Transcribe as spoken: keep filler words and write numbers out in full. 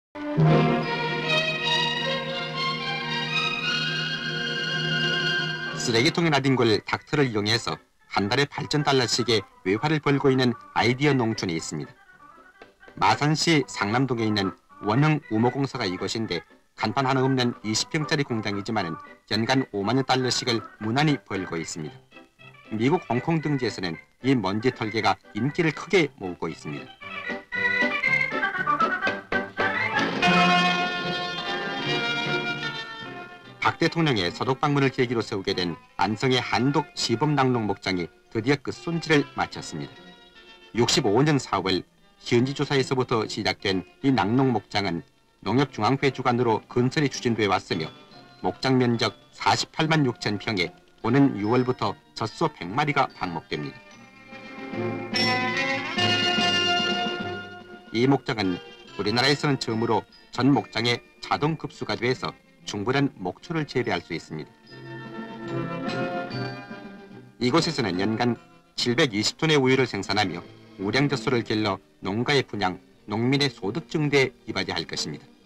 쓰레기통에 나뒹굴 닥터를 이용해서 한 달에 팔천 달러씩의 외화를 벌고 있는 아이디어 농촌이 있습니다. 마산시 상남동에 있는 원흥 우모공사가 이것인데 간판 하나 없는 이십 평짜리 공장이지만 연간 오만여 달러씩을 무난히 벌고 있습니다. 미국 홍콩 등지에서는 이 먼지 털개가 인기를 크게 모으고 있습니다. 박 대통령의 서독 방문을 계기로 세우게 된 안성의 한독 시범낭농 목장이 드디어 끝손질을 마쳤습니다. 육십오 년 사월 현지 조사에서부터 시작된 이 낙농 목장은 농협중앙회 주관으로 건설이 추진돼 왔으며 목장 면적 사십팔만 육천 평에 오는 유월부터 젖소 백 마리가 방목됩니다. 이 목장은 우리나라에서는 처음으로 전 목장에 자동 급수가 돼서 충분한 목초를 재배할 수 있습니다. 이곳에서는 연간 칠백이십 톤의 우유를 생산하며 우량젖소를 길러 농가의 분양, 농민의 소득 증대에 이바지할 것입니다.